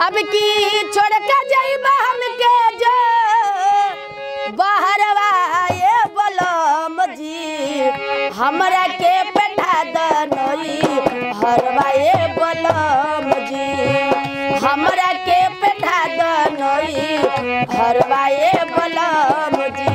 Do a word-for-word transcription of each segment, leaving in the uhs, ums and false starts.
अब की छोड़ के जाइबा हमके जो बाहरवा ये बलम जी हमरा के बैठा दनई हरवा ये बलम जी हमरा के बैठा दनई हरवा ये बलम जी।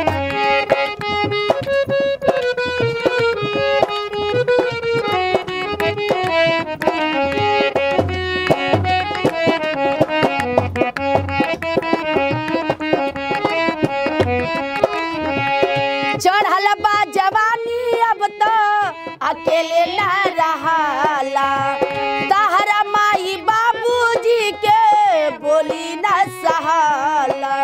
चढ़ल बा जवानी अब तो अकेले ना रहाला तहरा माई बाबूजी के बोली ना सहाला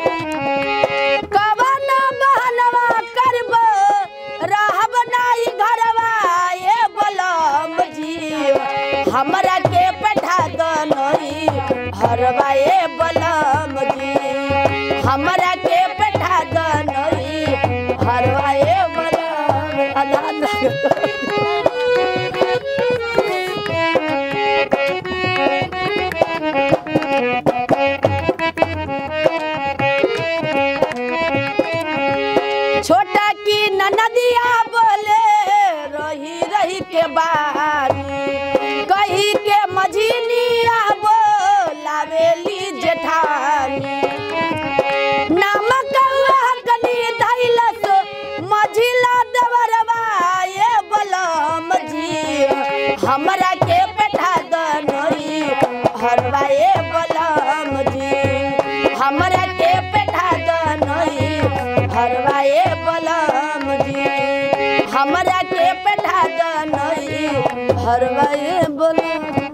कवन बहनवा करब रहब नाई घरवा ये बलम जी हमरा के बैठा दनई हरवा ये बलम जी हमरा के बैठा दनई हरवा ये बलम अल्लाह छोटा की ननदिया बोले रही रही के बानी कही के मझिनिया बोलावेली जेठानी नामक कनी धैलस मझिला दवरवा ये बलम जी हमरा के बैठा दनई हरवा ये बलम जी हमरा के बैठा दनई हरवा ये बलम जी हमरा के बैठा दनई हरवा ये बलम।